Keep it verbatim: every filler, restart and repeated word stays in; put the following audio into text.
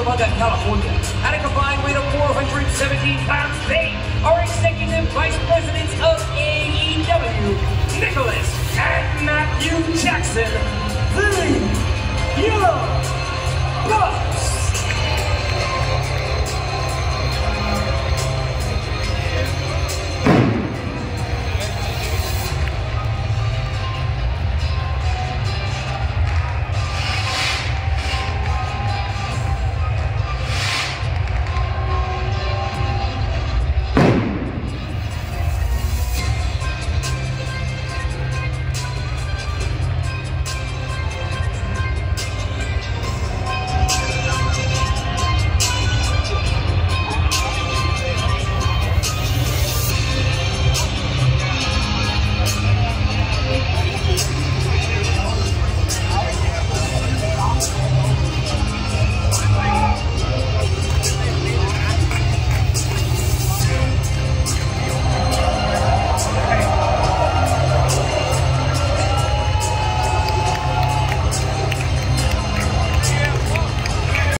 Cucamonga, California. At a combined weight of four hundred seventeen pounds, they are Executive Vice Presidents of A E W, Nicholas and Matthew Jackson, the